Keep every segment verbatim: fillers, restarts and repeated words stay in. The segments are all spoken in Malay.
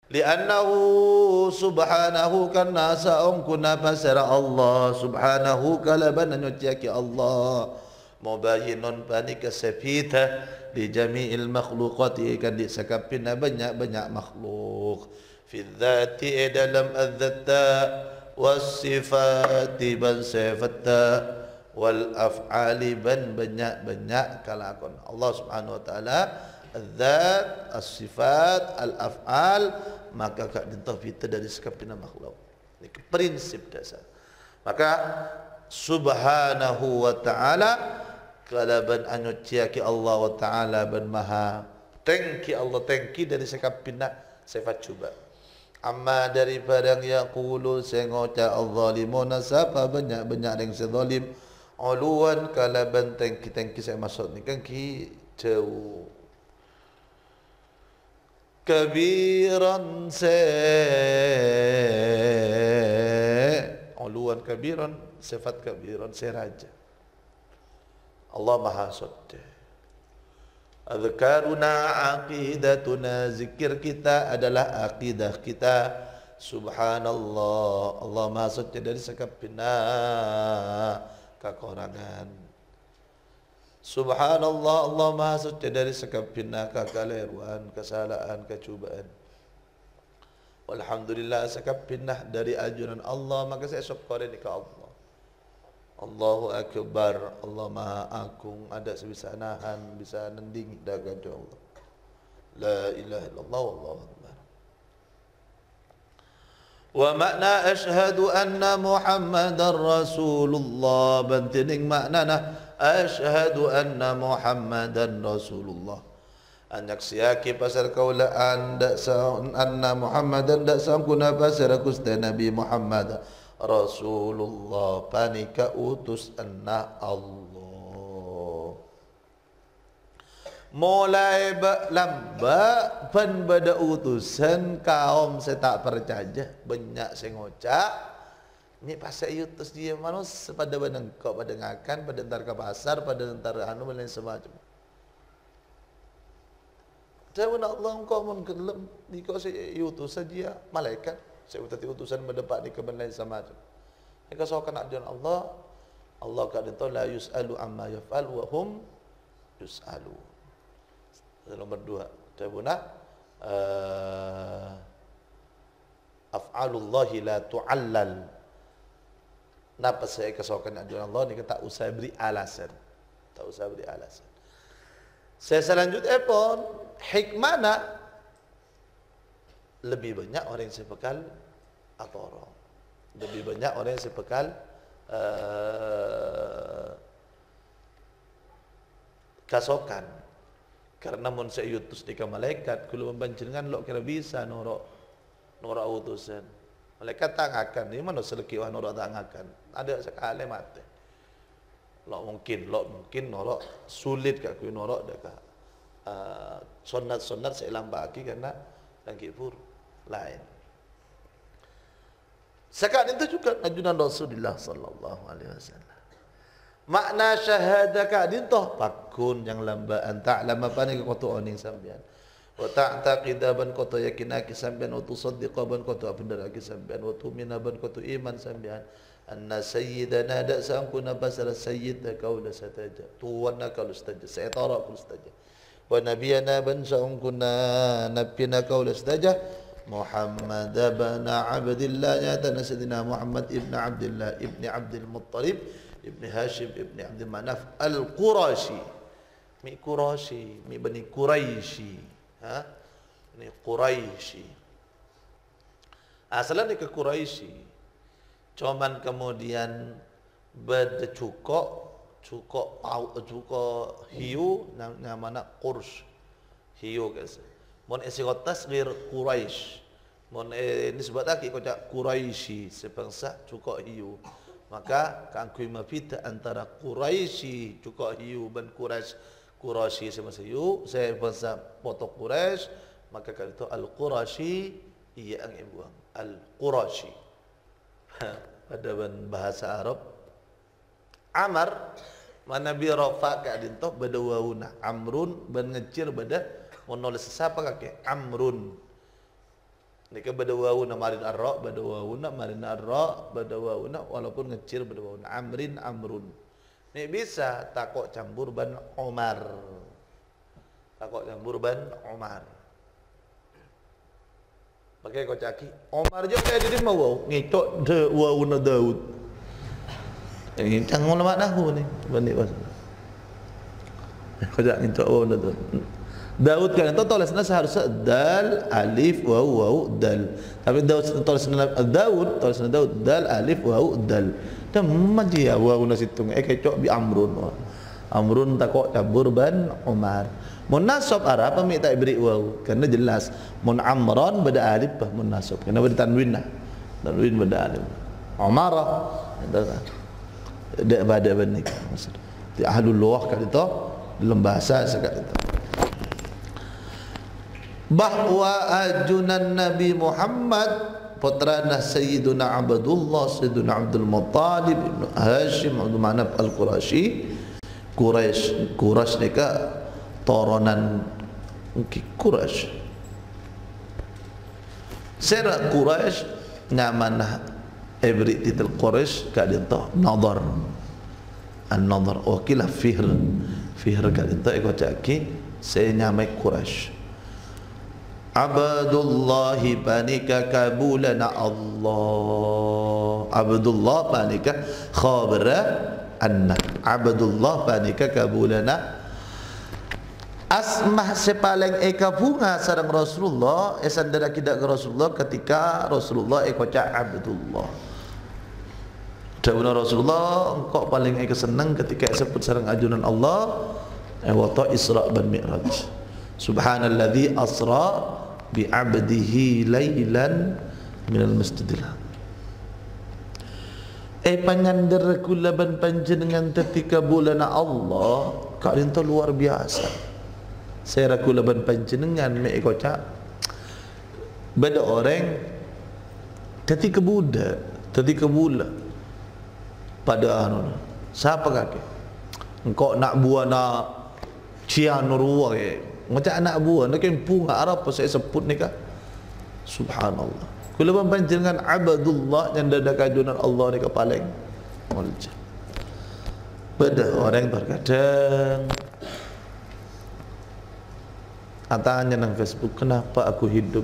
li'annahu subhanahu karena saung kuna pasara Allah subhanahu kalaban nyuciaki Allah mubayyinun pani kasafita di jami'il makhluqati kan di sakapina banyak-banyak makhluk fi dzati dalam adzata was sifati ban sifatta wal af'ali ban banyak-banyak kalakon Allah Subhanahu wa taala az-zat as-sifat al-af'al maka kak dintah kita dari sekapina makhluk ini prinsip dasar maka subhanahu wa ta'ala kalaban anyuciaki Allah wa ta'ala ban maha tengki Allah tengki dari sekapina sifat cuba amma daripada yang yaqulu sengoca al-zalimuna siapa banyak-banyak yang zalim uluan kalaban tengki-tengki saya maksud ni kan ki jauh kabiran se uluan kabiran sifat kabiran se raja Allah maha suci azkaruna aqidatuna zikir kita adalah aqidah kita subhanallah Allah maha suci dari sekapina kekurangan subhanallah Allah maha suci dari sekapina kekeliruan kesalahan kecubaan walhamdulillah sekapina dari ajuran Allah maka saya syukur ini ke Allah Allahu akbar Allah maha agung ada sebisa nahan bisa nending daga Allah la ilaha illallah wallahu akbar wa makna ashhadu anna muhammadar rasulullah bantining maknana ashhadu anna muhammadan rasulullah anyak siaki pasal kaulaan dak saun anna muhammadan dak saun kuna pasal kusta nabi Muhammad Rasulullah panika utus anna Allah mulai lamba pan pada utusan kaum saya tak percaya banyak saya ngocak ni pasal utus dia manusia pada badang kau pada ngakan pada entar ke pasar pada entar anu dan semacam Jangan Allah engkau menggelem ni kau saya utus saja malaikat saya utus utusan mendepak di kebenaran sama tu. Jika seorang nak dengan Allah, Allah kata la yus'alu amma yaf'al wa hum yus'alu. Nomor dua, tabuna uh, af'alullahi la tu'allal. Napa saya kesokan nak dengan Allah ni tak usah beri alasan. Tak usah beri alasan. Saya selanjutnya pun hikmahna lebih banyak orang yang sepekal atau orang lebih banyak orang yang sepekal uh, kasokan karena mun saya utus di malaikat kalau membancingan lo kira bisa norok norok utusan malaikat tak akan ni mana selekiwah norok tak akan ada sekali mati lo mungkin lo mungkin norok sulit kat kui norok dekat uh, sunat-sunat saya lambaki karena tangki pur lain. Sekarang itu juga ajudan Rasulullah sallallahu alaihi wasallam. Makna syahadah kadin toh pakun yang lambaan ta'lam apa ni koto oning sambian. Wa ta'taqida ban koto yakinaki sambian wa tusaddiqa ban koto benar lagi sambian wa tumina ban koto iman sambian. Anna sayyidana da sangkuna basara sayyid kaula sataja. Tuwana kaula sataja. Saya tara kaula sataja. Wa nabiyana ban sangkuna nabiyana kaula sataja. Muhammad bin Abdullah ya dan Sayyidina Muhammad ibn Abdullah ibn Abdul Muttalib ibn Hashim ibn Abdul Manaf al-Qurashi mi Qurashi mi bani Quraisy ha ni Quraisy asalnya ke Quraisy cuman kemudian beda cukok cukok au cukok hiu namanya Qurs hiu guys mon esigot tasghir Quraisy mon eh, nisbat lagi kocak Quraisy sebangsa cukok hiu maka kangkui mafita antara Quraisy cukok hiu dan Quraisy Quraisy sama hiu saya bangsa potok Quraisy maka kalau itu al Quraisy iya ang ibuang al Quraisy pada bahasa Arab Amar mana bi rafa ka dintoh bada wauna amrun ban ngecir bada menulis siapa kakek Amrun Nika badawawuna marin arra, badawawuna marin arra, badawawuna walaupun ngecil badawawuna. Amrin amrun. Nih bisa takok campur ban Umar. Takok campur ban Umar. Pakai kocaki. Umar je kayak jadi mau ngikut de wawuna Daud. Ini tang ulama nahwu ni. Bani pas. Kocak ngikut wawuna Daud. Daud kan itu tulisnya seharusnya dal alif waw waw dal. Tapi Daud tulisnya Daud tulisnya Daud dal alif waw dal. Dan mati ya waw nasitung eh kecok bi amrun. Amrun takok cabur ban Umar. Mun nasab Arab pami tak beri waw karena jelas mun amran bada alif bah mun nasab. Kena bada tanwin lah. Tanwin bada alif. Umara. Dak bada ban ni. Di ahlul lughah kan itu dalam bahasa sekat itu. Bahwa ajunan Nabi Muhammad putrana Sayyiduna Abdullah Sayyiduna Abdul Muttalib Ibn Hashim Abdul Manaf Al-Qurashi Quraisy Quraisy nika turunan Quraisy Sera Quraisy nyamanah every title Quraisy kadinto nadar an-nadar wakilah fihr fihr kadinto iko caki saya nyamai Quraisy Abdullah panika kabulana Allah Abdullah panika khabara anna Abdullah panika kabulana asmah sepaling eka bunga sareng Rasulullah esandara kidak ke Rasulullah ketika Rasulullah eko cak Abdullah dawuh Rasulullah engkau paling eka seneng ketika sebut sareng ajunan Allah ewata Isra ban Mi'raj subhanalladzi asra bi 'abdihi lailan minal masjidil haram. Eh panyander kula ban panjenengan ketika bulan Allah kalian tu luar biasa. Saya kula ban panjenengan me kocak beda orang ketika budak ketika bulan pada anu siapa kaki engkau nak buah nak cianurua ke macam anak buah nak punga Arab saya sebut ni kah subhanallah kula ban panjenengan Abdullah yang dada kajunan Allah ni ka paling mulja beda orang terkadang tanya nang Facebook kenapa aku hidup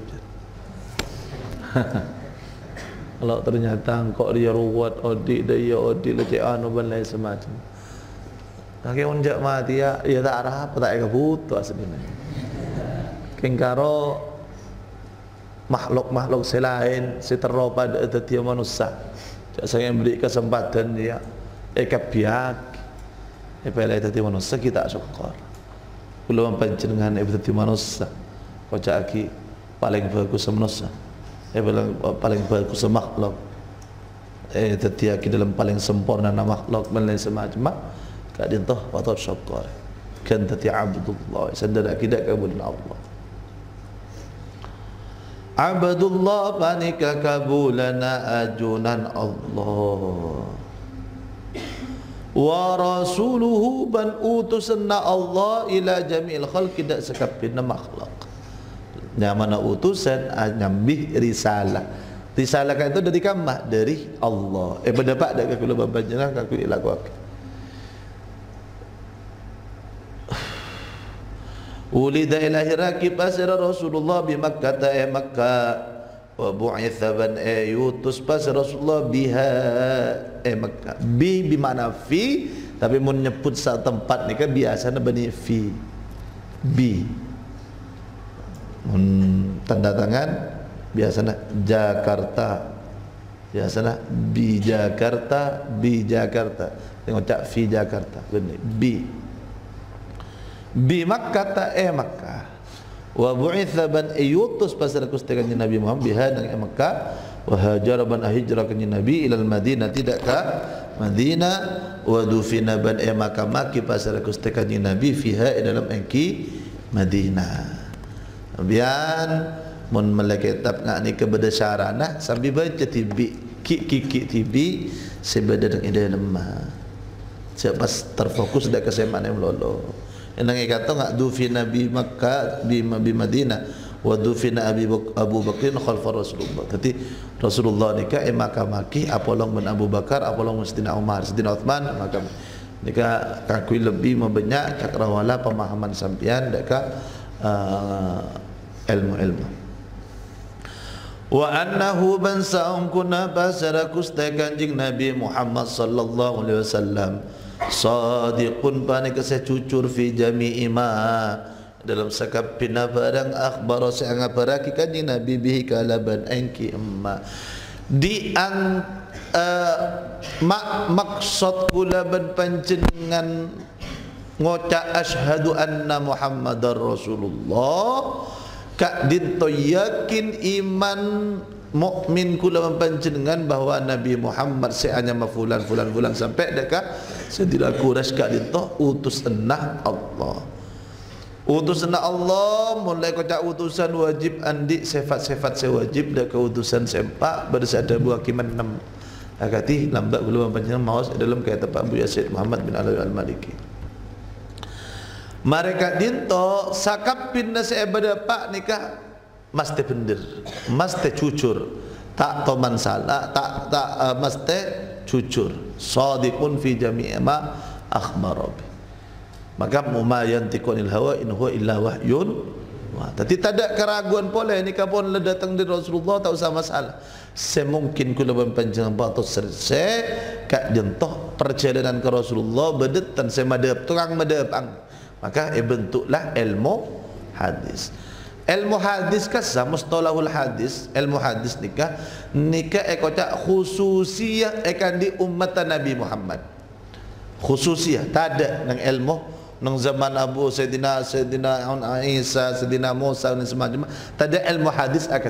kalau ternyata engkau dia ruwat odik dia odik leceh anu ban lain semacam kaki unjak mati ya ya tak arah apa tak kebutuh aslinya kengkaro makhluk-makhluk selain setero pada tetiap manusia saya beri kesempatan dia ekap biak epelai tetiap manusia kita syukur belum panjenengan ibu tetiap manusia kocak aki paling bagus manusia eh paling bagus makhluk eh tetiap aki dalam paling sempurna makhluk dan semacam kadin toh patut syukur kan tati Abdullah sandara kidak kabulin Allah Abdullah panika kabulana ajunan Allah wa rasuluhu ban utusanna Allah ila jami'il khalqi dak sekapina makhluk nyamana utusan nyambih risalah risalah kan itu dari kamah dari Allah eh berdapat dak kula babanjana kaku ilaku Ulida ilahi rakib pasir Rasulullah bi Makkah eh Makkah wa bu'itha ban eh yutus pasir Rasulullah biha eh Makkah bi bimana fi tapi mun nyebut satu tempat ni kan biasanya bani fi bi mun tanda tangan biasanya Jakarta biasanya bi Jakarta bi Jakarta tengok cak fi Jakarta benar bi bi Makkah ta eh Makkah wa bu'itha ban yutus pasar kustekan Nabi Muhammad biha nang eh Makkah wa hajara ban hijrah kan Nabi ilal Madinah tidak ka Madinah wa dufina ban eh Makkah maki pasar kustekan Nabi fiha dalam engki Madinah bian mun malakitab ngak ni kebeda syarana sambil baca tibi ki ki ki tibi sebeda dengan ide lemah siapa terfokus dak kesemaan yang lolo. Yang kata ngak dufi Nabi Makkah bi Madinah wa dufina Abi Abu Bakrin khalfa Rasulullah. Jadi Rasulullah nikah eh makamaki apolong ben Abu Bakar apolong Sidina Umar Sidina Uthman makam nikah kakui lebih membanyak cakrawala pemahaman sampian deka uh, ilmu-ilmu. Wa annahu ban saum kuna basara kusta kanjing Nabi Muhammad sallallahu alaihi wasallam sadiqun panika secucur fi jami'i ma dalam sakapina barang akhbar sanga baraki kanjing Nabi bihi kalaban anki amma di an uh, mak maksud kula ban panjenengan ngoca asyhadu anna Muhammadar Rasulullah kak dinto yakin iman mukmin kula panjenengan bahwa Nabi Muhammad seanya mafulan fulan fulan sampai dekat sedidak kuras kak dinto utus enah Allah utus enah Allah mulai kocak utusan wajib andi sifat-sifat sewajib dak utusan sempak bersada buah kiman enam agati lambat kula panjenengan maos dalam kata Pak Abu Yazid Muhammad bin Alawi Al-Maliki. Mereka dinto sakapin nasi ibadah pak nikah mesti bener, mesti jujur, tak toman salah, tak tak uh, mesti jujur. Shadiqun fi jami'i ma akhbara bi. Maka ma yantiqunil hawa in huwa illa wahyun. Wah, tapi tak ada keraguan boleh nikah pun le datang dari Rasulullah tak usah masalah. Semungkin kula panjenengan pak tos selesai kak jentoh perjalanan ke Rasulullah bedetan semadep tukang madep ang maka e bentuklah ilmu hadis. Ilmu hadis kasah mustalahul hadis, ilmu hadis nikah nikah e kocak khususiyah akan di umat Nabi Muhammad. Khususiyah tak ada nang ilmu nang zaman Abu Sayyidina Sayyidina Isa Sayyidina Musa dan semacam tak ada ilmu hadis akan.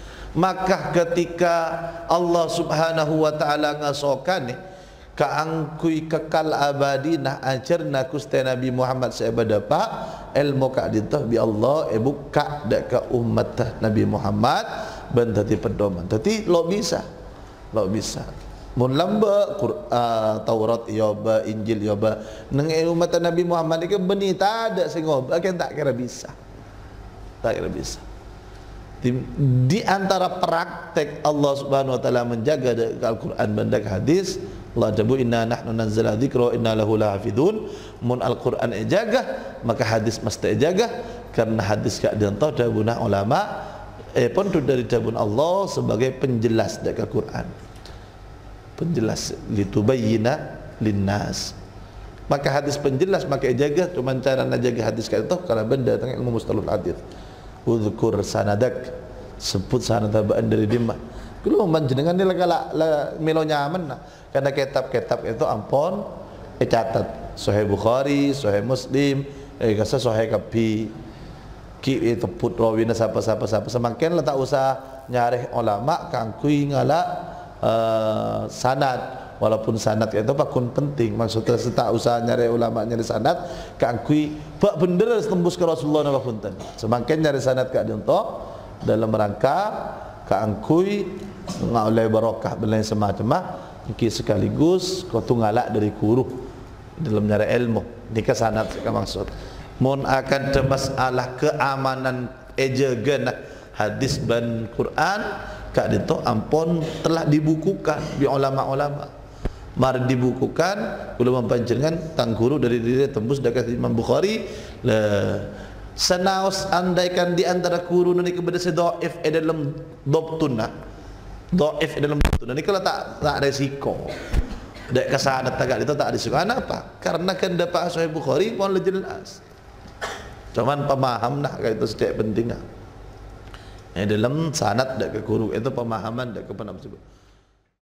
Maka ketika Allah Subhanahu wa taala ngasokan ni kaangkui kekal abadi nah ajarna kusta Nabi Muhammad saibada pak ilmu kak ditah bi Allah ibu kak dak ka umat Nabi Muhammad ben tadi pedoman tadi lo bisa lo bisa mun lamba Quran Taurat yoba Injil yoba nang umat Nabi Muhammad ke beni tak ada sing ngob akan tak kira bisa tak kira bisa di, di antara praktek Allah Subhanahu wa taala menjaga Al-Quran dan hadis Allah jabu inna nahnu nazzalna dzikra inna lahu lahafidun mun Al-Quran jaga maka hadis mesti jaga karena hadis kak dentah dabunah ulama eh pun dari dabun Allah sebagai penjelas dak Al-Quran penjelas litubayyina linnas maka hadis penjelas maka jaga cuma cara nak jaga hadis kak dentah karena benda tentang ilmu mustalahul hadis uzkur sanadak sebut sanad tabaan dari dimah kalau panjenengan ni lagala la melo nyaman nah. Karena kitab-kitab itu ampun eh catat Sahih Bukhari, Sahih Muslim, eh kasa Sahih Kapi ki itu put rawina siapa-siapa siapa semakin lah tak usah nyari ulama kangkui ngala uh, sanad walaupun sanad itu pakun penting maksudnya tak usah nyari ulama nyari sanad kangkui pak bener tembus ke Rasulullah nama punten semakin nyari sanad kak donto dalam rangka kangkui ngoleh barokah belain semacam mah mungkin sekaligus kau tu ngalak dari guru dalam nyari ilmu nikah sanad maksud mun akan ada masalah keamanan ejagan hadis dan Quran kak itu ampun telah dibukukan di ulama-ulama mari dibukukan ulama panjenengan tang guru dari diri tembus dekat Imam Bukhari lah senaos andaikan di antara guru ni kepada sedaif dalam dobtunna dhaif dalam betul. Dan ini kalau tak tak resiko. Dak kesanad tagak itu tak risiko. Kenapa? Karena kan dapat Sahih Bukhari pun lebih jelas. Cuman pemaham nak itu setiap penting. Nah. Dalam sanad dak ke guru itu pemahaman dak ke apa sebut.